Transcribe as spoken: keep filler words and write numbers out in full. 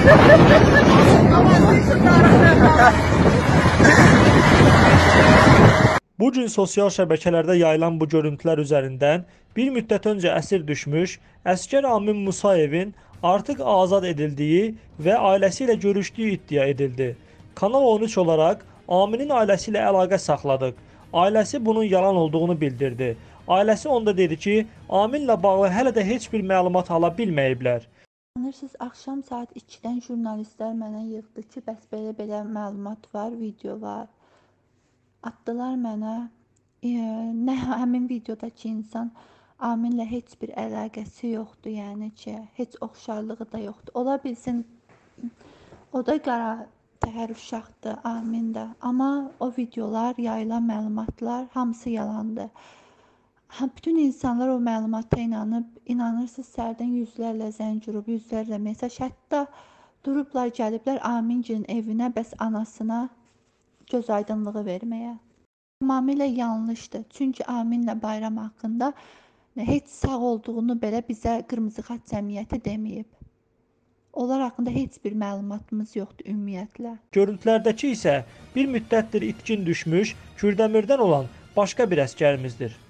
Bu gün sosial şəbəkələrdə yayılan bu görüntülər üzərindən bir müddət öncə əsir düşmüş əsgər Amin Musayevin artıq azad edildiyi və ailəsi ilə görüşdüyü iddia edildi. Kanal on üç olaraq Aminin ailəsi ilə əlaqə saxladıq. Ailəsi bunun yalan olduğunu bildirdi. Ailəsi onda dedi ki, Aminlə bağlı hələ də heç bir məlumat ala bilməyiblər. Sanırsınız, axşam saat ikidən jurnalistlər mənə yığdı ki, bəs belə-belə məlumat var, video var. Atdılar mənə, e, nə həmin videodakı insan Aminlə heç bir əlaqəsi yoxdur, yəni ki, heç oxşarlığı da yoxdur. Ola bilsin, o da qara təhər uşaqdır, Amin də. Amma o videolar, yayılan məlumatlar hamısı yalandır. Bütün insanlar o məlumata inanıb, inanırsınız, sərdən yüzlərlə zəng vurub, yüzlərlə mesaj, hətta durublar, gəliblər Amincinin evinə, bəs anasına göz aydınlığı verməyə. Tamamilə yanlışdır. Çünki Aminlə bayram haqqında heç sağ olduğunu belə bizə Qırmızı Xaç Cəmiyyəti deməyib. Onlar haqqında heç bir məlumatımız yoxdur ümumiyyətlə. Görüntülərdəki isə bir müddətdir itkin düşmüş, Kürdəmirdən olan başqa bir əsgərimizdir.